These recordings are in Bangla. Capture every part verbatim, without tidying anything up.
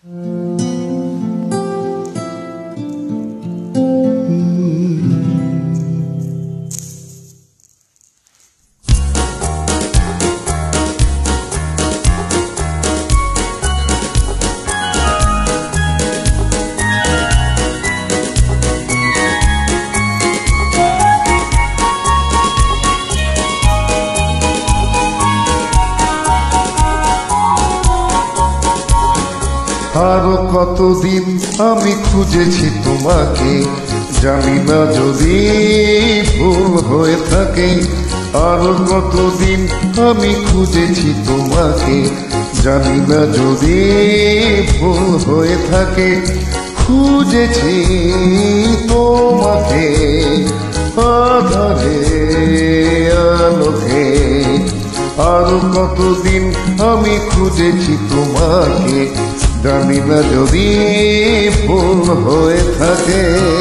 আরো কতদিন আমি খুঁজেছি তোমাকে, জানি না যদি ভুল হয়ে থাকে। আরো কতদিন আমি খুঁজেছি তোমাকে, জানি না যদি ভুল হয়ে থাকে। খুঁজেছি তোমাকে আধারে আলোকে, আরো কতদিন আমি খুঁজেছি তোমাকে, জানি না যদি ভুল হয়ে থাকে।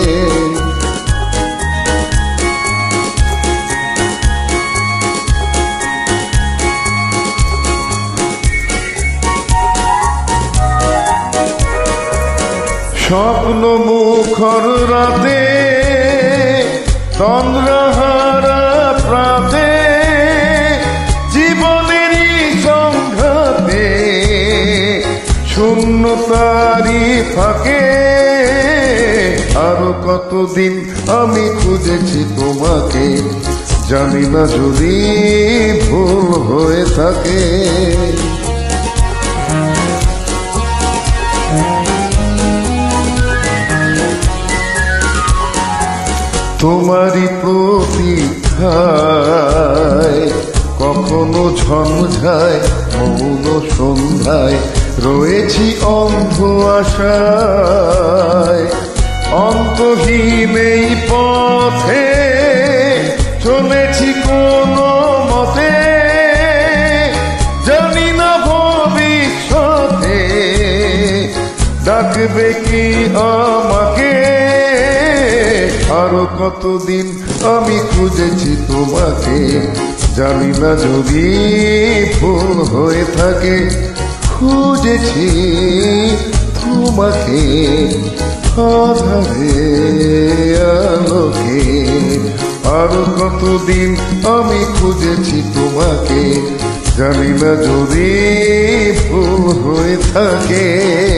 স্বপ্ন মুখর রাতে চন্দ্রহারা প্রাতে, জীবনেরই সংঘাতে শূন্যতারি ফাঁকে। আরো কতদিন আমি খুঁজেছি তোমাকে, জানি না যদি ভুল হয়ে থাকে। তোমারই প্রতীক্ষায় কখনো ঝঞ্ঝায় মৌন সন্ধ্যায় রয়েছি অন্ধ আশায়। অন্তহীন এই পথে চলেছি কোনো মতে, জানি না ভবিষ্যতে ডাকবে কি আমাকে। আরো কতদিন আমি খুঁজেছি তোমাকে, জানি না যদি ভুল হয়ে থাকে। খুঁজেছি তোমাকে আধারে আলোকে, আরো কতদিন আমি খুঁজেছি তোমাকে, জানি না যদি ভুল হয়ে থাকে।